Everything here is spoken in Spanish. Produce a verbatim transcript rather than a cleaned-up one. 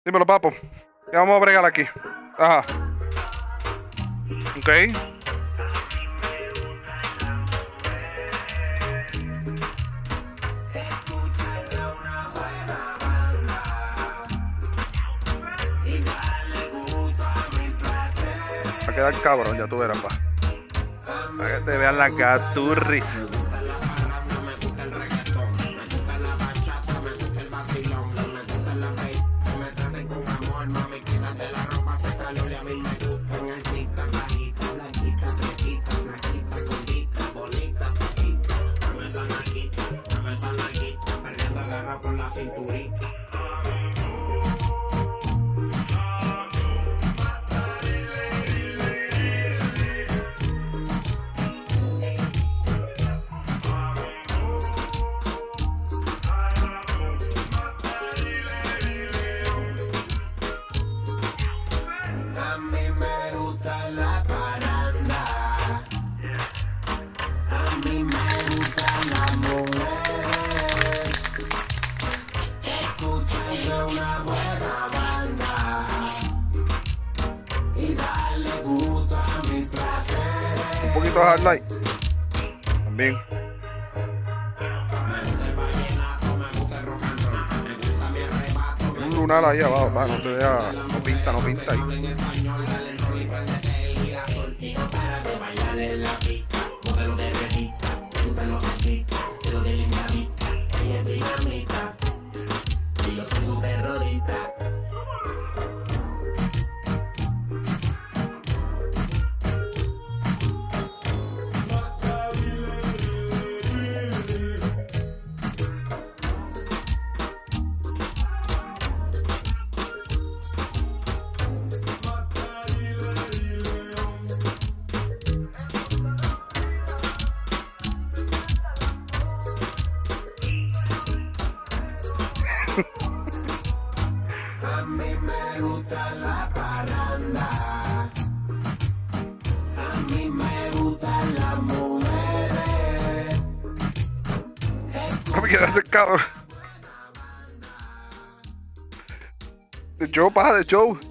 Dímelo, papo. ¿Qué vamos a bregar aquí? Ajá. Ok. Va a quedar cabrón, ya tú verás, pa. Para que te vean las gaturris. Con la cinturita. A mí me gusta la parranda. A mí me gustan las mujeres. Escuchando una buena banda y darle gusto a mis placeres. Un poquito de hard light. También. Me gusta el vallenato, me gusta el rock and roll, me gusta mi arrebato. Tiene un lunar ahí abajo, va, no te vea, no pinta, no pinta ahí. En español, dale el rol y préndete el girasol. Y no para de bailar en la pista, modelo de revista, me gustan los artistas, se lo de linda vista, ella es dinamita. Y yo soy su terrorista. A mí me gusta la parranda. A mí me gustan las mujeres. No me quedaste cabrón. De show, paja de show.